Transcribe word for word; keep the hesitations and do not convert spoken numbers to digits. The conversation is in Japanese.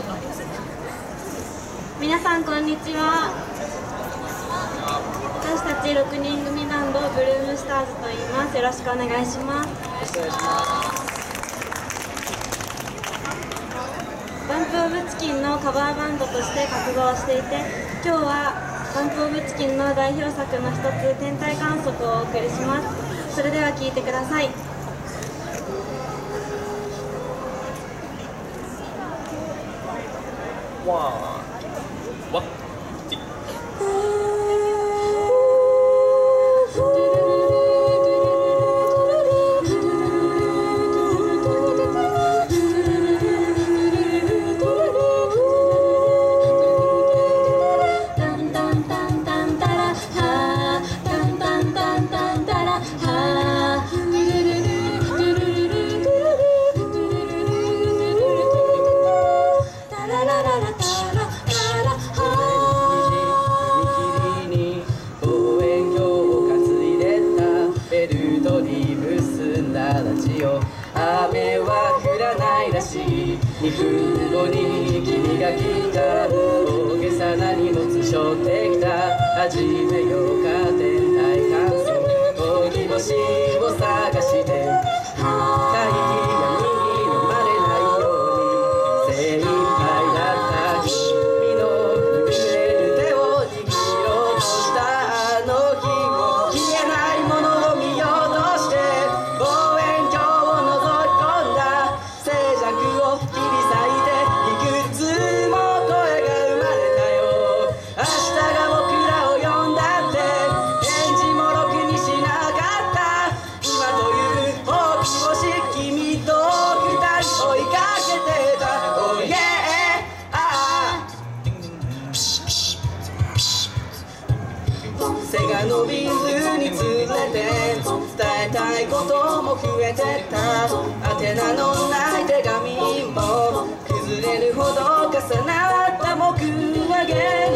皆さんこんにちは。私たちろくにん組バンドブルームスターズと言います。よろしくお願いします。バンプオブチキンのカバーバンドとして活動していて、今日はバンプオブチキンの代表作の一つ天体観測をお送りします。それでは聴いてください。 わわ雨は降らないらしい。にふんごに君が来た。大げさな荷物背負ってきた。始めようか天体観測。荻星を探して深い闇に飲まれないように精一杯だった君の震える手を握ろうとしたあの日も消えないものを見ようとして望遠鏡を切り裂いていくつも声が生まれたよ。明日が僕らを呼んだって返事もろくにしなかった。今という大き星君と二人追いかけてた。Oh yeah! ああ背が伸びるにつれて伝えたいことも増えてった。宛名のない手紙も崩れるほど重なった木上げ